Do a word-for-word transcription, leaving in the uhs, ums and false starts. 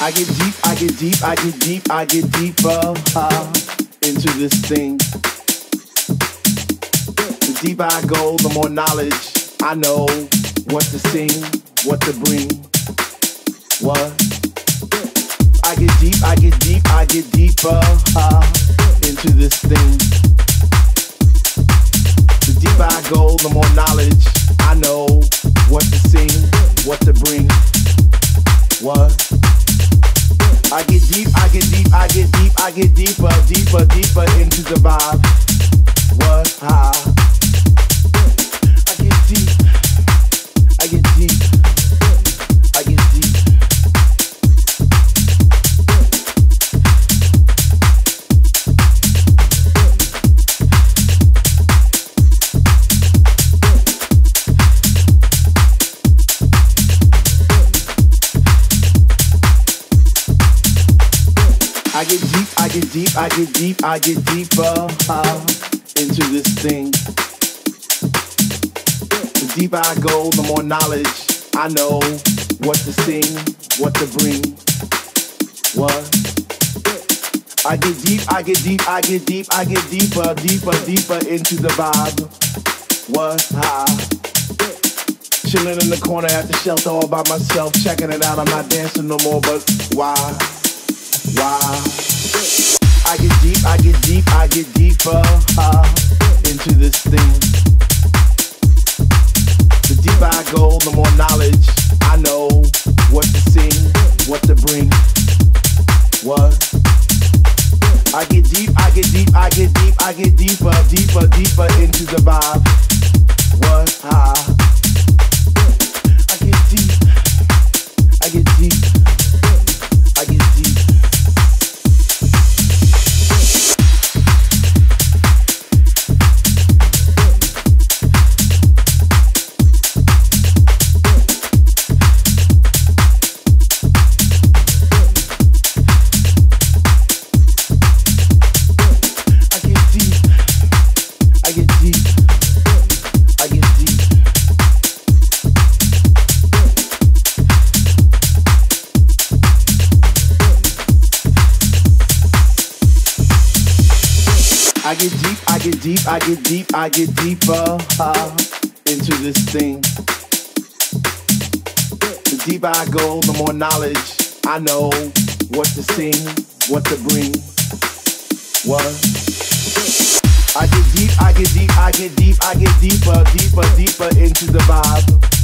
I get deep, I get deep, I get deep, I get deeper uh, into this thing. The deeper I go, the more knowledge I know what to sing, what to bring. What? I get deep, I get deep, I get deeper uh, into this thing. The deeper I go, the more knowledge I know what to sing, what to bring. What? I get deep, I get deep, I get deep, I get deeper, deeper, deeper into the vibe. What? Ah. I get deep, I get deep, I get deep. I get deep, I get deep, I get deep, I get deeper uh, into this thing. The deeper I go, the more knowledge I know what to sing, what to bring. What? I get deep, I get deep, I get deep, I get deeper, deeper, deeper into the vibe. What? Ah. Chilling in the corner at the shelter all by myself, checking it out. I'm not dancing no more, but why? Why? I get deep, I get deep, I get deeper uh, into this thing. The deeper I go, the more knowledge I know what to sing, what to bring. What? I get deep, I get deep, I get deep, I get deeper, deeper, deeper into the vibe. What? Ah. I get deep, I get deep, I get deep. I get deep, I get deep, I get deep, I get deeper uh, into this thing. The deeper I go, the more knowledge I know what to sing, what to bring. What? I get deep, I get deep, I get deep, I get deeper, deeper, deeper into the vibe.